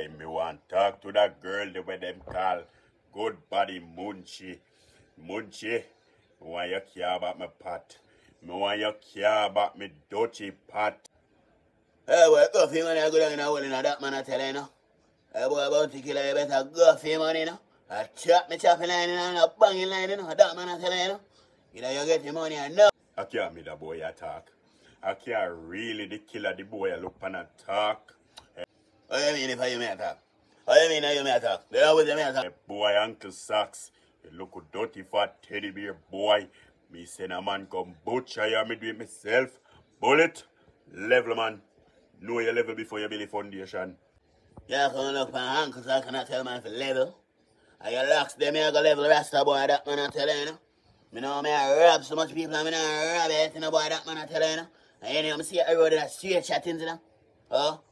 Hey, me want talk to that girl the way them call Good Body Munchie. Munchie, me want you care about my pot. Me want you care about me dirty pot. Hey boy, go for money, I go down in a hole in a that man I tell you now. Hey boy, about to kill you better go for money now. I chop me chopping line and a banging line, you know. That man I tell you now. Either you get your money or no. I can't me the boy attack. I can't really the killer the boy look and attack. What do you mean if you may attack? What do you mean you may attack? They always may attack. Boy, Uncle Socks, you look a dirty fat teddy bear boy. Me send a man come butcher you, me do it myself. Bullet, level man. Know your level before you build the foundation. You come look for Uncle Socks and I tell man for level. And you locks them, you go level Rasta boy, that man I tell you now. Me know me I rob so much people, and me not rob it, you know boy, that man I tell you now. And you know, me see everybody that straight chatting to them. Oh?